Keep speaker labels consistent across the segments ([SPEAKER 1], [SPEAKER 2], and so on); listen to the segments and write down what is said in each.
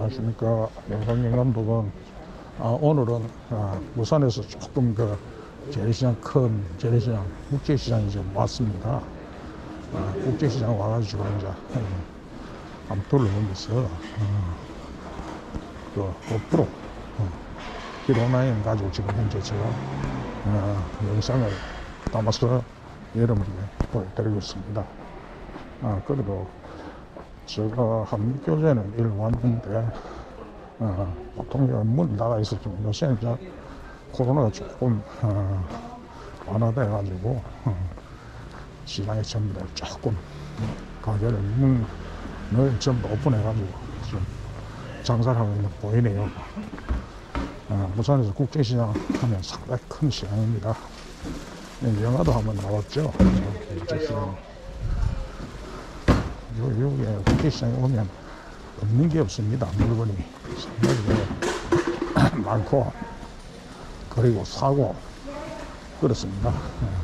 [SPEAKER 1] 안녕하십니까. 영상님 감독은 오늘은 부산에서 조금 재래시장 큰 재래시장 국제시장에 좀 왔습니다. 국제시장 와가지고 이제 한번 둘러보면서 고프로 히로나인 가지고 지금 현재 제가 영상을 담아서 여러분에게 보여드리고 있습니다. 그리고 제가 한 6개월 전에 일 왔는데 보통 문이 닫아 있었지만 요새는 이제 코로나가 조금 완화돼 가지고 시장에 전부 다 조금 가게를 문을 전부 오픈해 가지고 좀 장사를 하고 있는 보이네요. 부산에서 국제시장 하면 상당히 큰 시장입니다. 영화도 한번 나왔죠. 국제시장. 여기에 국제시장에 오면 없는 게 없습니다. 물건이 상당히 많고 그리고 사고 그렇습니다.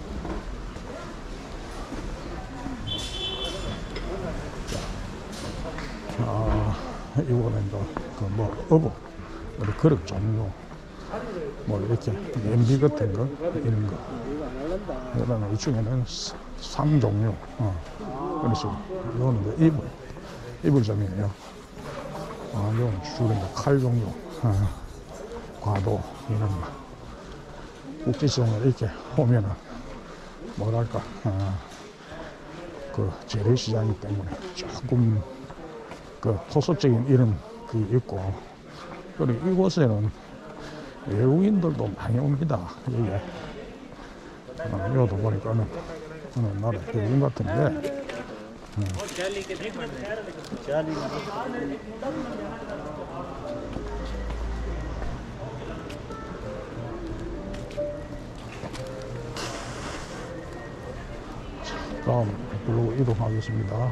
[SPEAKER 1] 이거는 어묵 우리 그릇 종류 이렇게 냄비 같은 거 이런 거 그다음에 이쪽에는 상 종류 그래서 이거는 이불점이에요. 이건 주로 칼 종류 과도 이런 거 국제시장에 이렇게 오면은 뭐랄까 재래시장이기 때문에 조금 토속적인 이런 게 있고 그리고 이곳에는 외국인들도 많이 옵니다. 여기에 여기도 보니까는 어느 나라 외국인 같은데 다음 블로그 이동하겠습니다.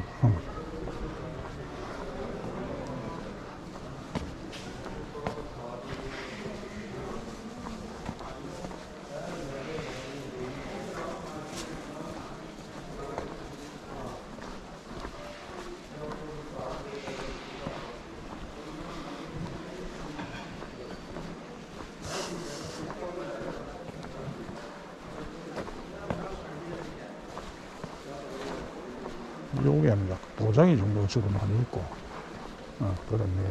[SPEAKER 1] 여기에는 도자기 정도 주로 많이 있고 그렇네요.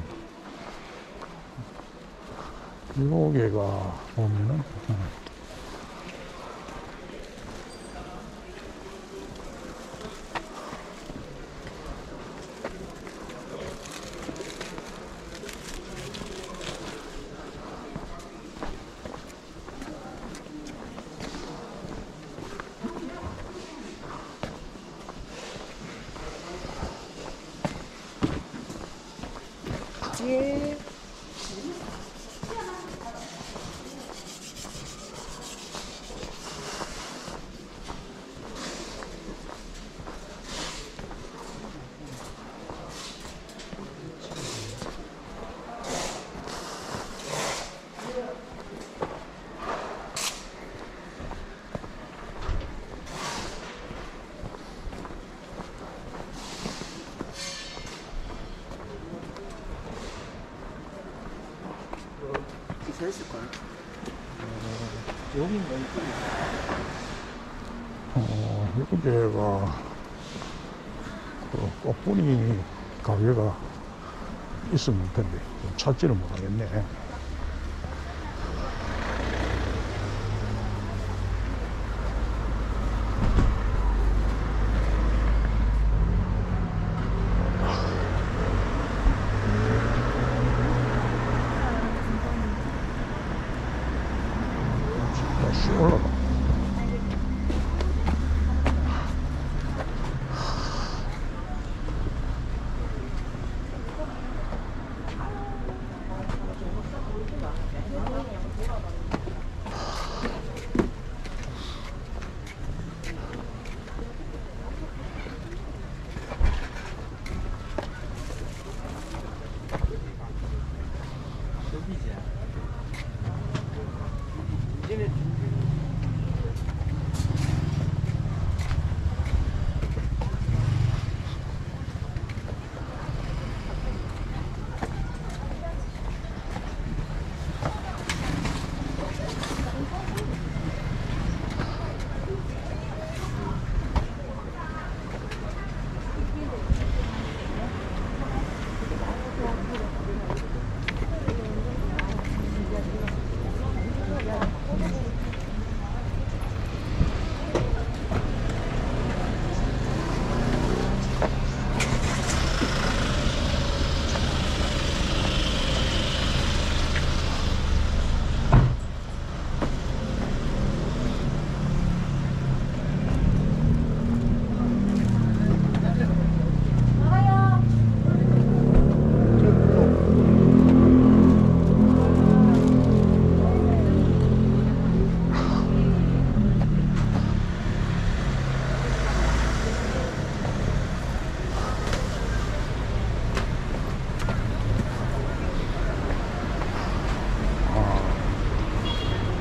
[SPEAKER 1] 여기가 보면은
[SPEAKER 2] 있을걸?
[SPEAKER 1] 여기가 여기가 꽃분이 가게가 있었을 텐데 찾지를 못하겠네. 다시 올라가.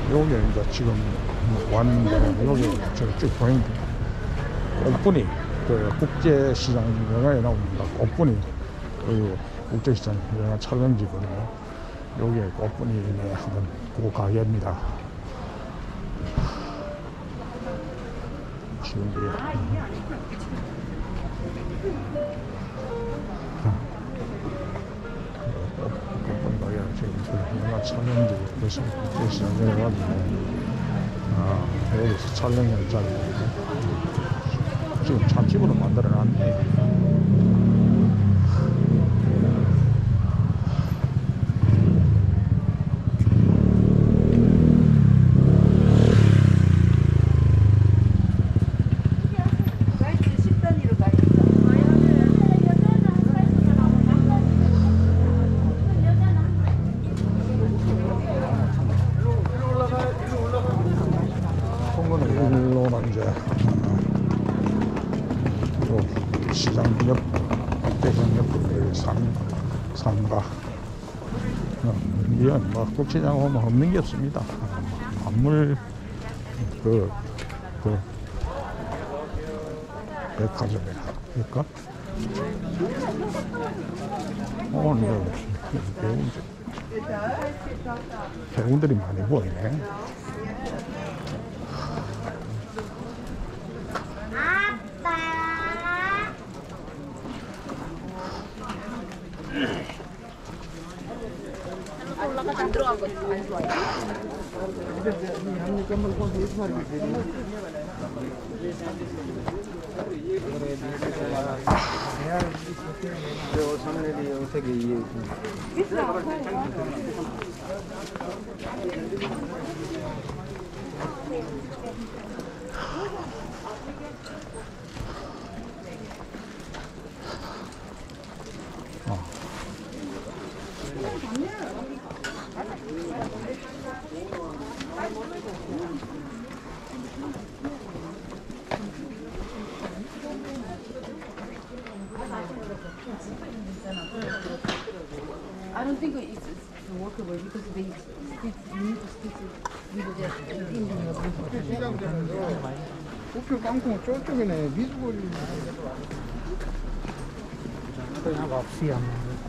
[SPEAKER 1] 여기 이제 지금 왔는데 여기 쭉 보이는 꽃분이 그 국제시장 영화에 나옵니다. 꽃분이 그 국제시장 영화 촬영지거든요. 여기에 꽃분이네 하는 그 가게입니다. 지금 꽃분이 가게가 지금 영화 촬영지 그래서 국제시장에 가지고 여기서 촬영 현장이거든요. 지금 참치부로 만들어 놨네. 일로는 이제 시장 옆, 국제시장 옆에 상가. 이건 뭐 국제시장 오면 없는 게 없습니다. 만물 백화점이라 그럴까? 오늘 배우들이 많이 보이네.
[SPEAKER 2] 안 들어간 거 안 좋아해. I don't think it's workable because they need to stick it with the
[SPEAKER 3] 우표 깡통 저쪽이네 미주거리
[SPEAKER 4] 그냥 없이 안